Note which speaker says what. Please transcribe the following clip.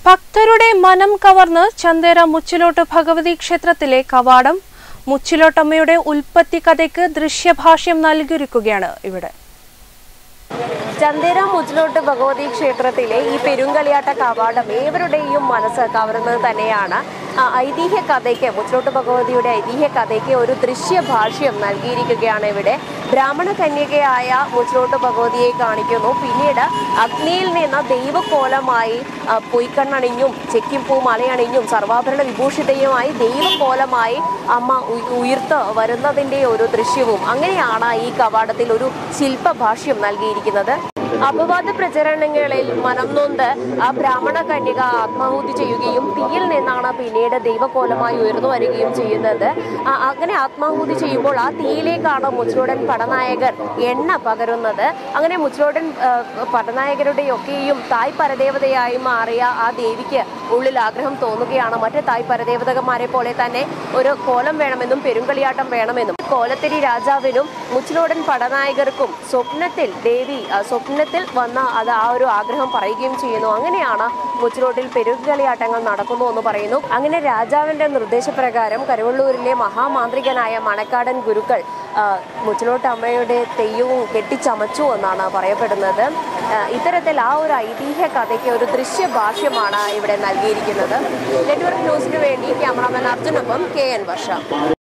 Speaker 1: ഭക്തരുടെ മനം കവർന്ന് ചന്ദേര മുച്ചിലോട്ട് ഭഗവതി ക്ഷേത്രത്തിലെ കവാടം. മുച്ചിലോട്ടമ്മയുടെ ഉൽപ്പത്തി കഥയ്ക്ക് ദൃശ്യഭാഷ്യം നൽകിയിരിക്കുകയാണ് ഇവിടെ.
Speaker 2: ചന്ദേര മുച്ചിലോട്ട് ഭഗവതി ക്ഷേത്രത്തിലെ ഈ പെരുങ്കളിയാട്ട കവാടം ഏവരുടെയും മനസ്സ് കവർന്നത് തന്നെയാണ്. ഐതിഹ്യ കഥയ്ക്ക്, മുച്ചിലോട്ട് ഭഗവതിയുടെ ഐതിഹ്യ കഥയ്ക്ക് ഒരു ദൃശ്യഭാഷ്യം നൽകിയിരിക്കുകയാണ് ഇവിടെ. ബ്രാഹ്മണ കന്യകയായ മുച്ചിലോട്ട് ഭഗവതിയെ കാണിക്കുന്നു. പിന്നീട് അഗ്നിയിൽ നിന്ന് ദൈവക്കോലമായി പൊയ്ക്കണ്ണണിഞ്ഞും ചെക്കിപ്പൂ മലയണിഞ്ഞും സർവാഭരണ വിഭൂഷിതയുമായി ദൈവക്കോലമായി അമ്മ ഉയർത്ത് വരുന്നതിൻ്റെ ഒരു ദൃശ്യവും അങ്ങനെയാണ് ഈ കവാടത്തിൽ ഒരു ശില്പഭാഷ്യം നൽകിയിരിക്കുന്നത്. അപവാദ പ്രചരണങ്ങളിൽ മനം നൊന്ത് ആ ബ്രാഹ്മണ കന്യക ആത്മാഹുതി ചെയ്യുകയും തീയിൽ നിന്നാണ് പിന്നീട് ദൈവക്കോലമായി ഉയർന്നു വരികയും ചെയ്യുന്നത്. അങ്ങനെ ആത്മാഹുതി ചെയ്യുമ്പോൾ ആ തീയിലേക്കാണ് മുച്ചിലോടൻ പടനായകർ എണ്ണ പകരുന്നത്. അങ്ങനെ മുച്ചിലോടൻ പടനായകരുടെയൊക്കെയും തായ് പരദേവതയായി മാറിയ ആ ദേവിക്ക് ഉള്ളിൽ ആഗ്രഹം തോന്നുകയാണ്. മറ്റ് തായ് പരദേവതകന്മാരെ പോലെ തന്നെ ഒരു കോലം വേണമെന്നും പെരുങ്കളിയാട്ടം വേണമെന്നും. കോലത്തിരി രാജാവിനും മുച്ചിലോടൻ പടനായകർക്കും സ്വപ്നത്തിൽ ദേവി വന്ന അത് ആ ഒരു ആഗ്രഹം പറയുകയും ചെയ്യുന്നു. അങ്ങനെയാണ് മുച്ചിലോട്ടിൽ പെരുങ്കളിയാട്ടങ്ങൾ നടക്കുന്നു എന്ന് പറയുന്നു. അങ്ങനെ രാജാവിന്റെ നിർദ്ദേശപ്രകാരം കരുവള്ളൂരിലെ മഹാമാന്ത്രികനായ മണക്കാടൻ ഗുരുക്കൾ മുച്ചിലോട്ട് അമ്മയുടെ തെയ്യവും കെട്ടിച്ചമച്ചു എന്നാണ് പറയപ്പെടുന്നത്. ഇത്തരത്തിൽ ആ ഒരു ഐതിഹ്യ കഥയ്ക്ക് ഒരു ദൃശ്യഭാഷ്യമാണ് ഇവിടെ നൽകിയിരിക്കുന്നത്. നെറ്റ്വർക്ക് ന്യൂസിനു വേണ്ടി ക്യാമറാമാൻ അർജുനൊപ്പം KN വർഷ.